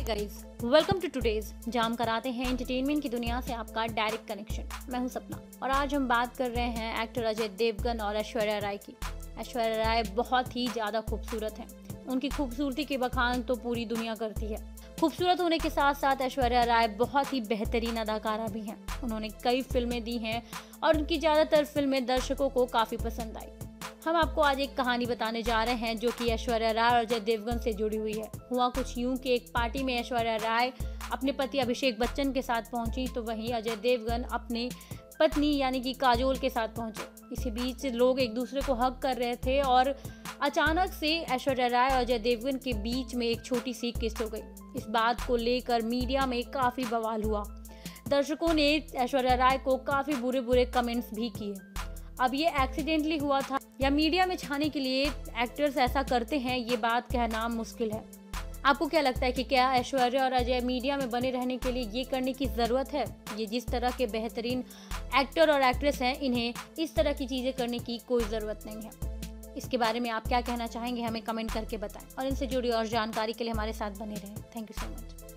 Guys, welcome to today's, जहां हम कराते हैं एंटरटेनमेंट की दुनिया से आपका डायरेक्ट कनेक्शन। मैं हूं सपना और आज हम बात कर रहे हैं एक्टर अजय देवगन और ऐश्वर्या राय की। ऐश्वर्या राय बहुत ही ज़्यादा खूबसूरत हैं। उनकी खूबसूरती के बखान तो पूरी दुनिया करती है। खूबसूरत होने के साथ साथ ऐश्वर्या राय बहुत ही बेहतरीन अदाकारा भी हैं। उन्होंने कई फिल्में दी हैं और उनकी ज़्यादातर फिल्में दर्शकों को काफ़ी पसंद आई। हम आपको आज एक कहानी बताने जा रहे हैं जो कि ऐश्वर्या राय और अजय देवगन से जुड़ी हुई है। हुआ कुछ यूं कि एक पार्टी में ऐश्वर्या राय अपने पति अभिषेक बच्चन के साथ पहुंची, तो वहीं अजय देवगन अपनी पत्नी यानी कि काजोल के साथ पहुंचे। इसी बीच लोग एक दूसरे को हग कर रहे थे और अचानक से ऐश्वर्या राय और अजय देवगन के बीच में एक छोटी सी किस हो गई। इस बात को लेकर मीडिया में काफ़ी बवाल हुआ। दर्शकों ने ऐश्वर्या राय को काफ़ी बुरे बुरे कमेंट्स भी किए। अब ये एक्सीडेंटली हुआ था या मीडिया में छाने के लिए एक्टर्स ऐसा करते हैं, ये बात कहना मुश्किल है। आपको क्या लगता है कि क्या ऐश्वर्या और अजय मीडिया में बने रहने के लिए ये करने की ज़रूरत है? ये जिस तरह के बेहतरीन एक्टर और एक्ट्रेस हैं, इन्हें इस तरह की चीज़ें करने की कोई ज़रूरत नहीं है। इसके बारे में आप क्या कहना चाहेंगे, हमें कमेंट करके बताएं और इनसे जुड़ी और जानकारी के लिए हमारे साथ बने रहें। Thank you so much.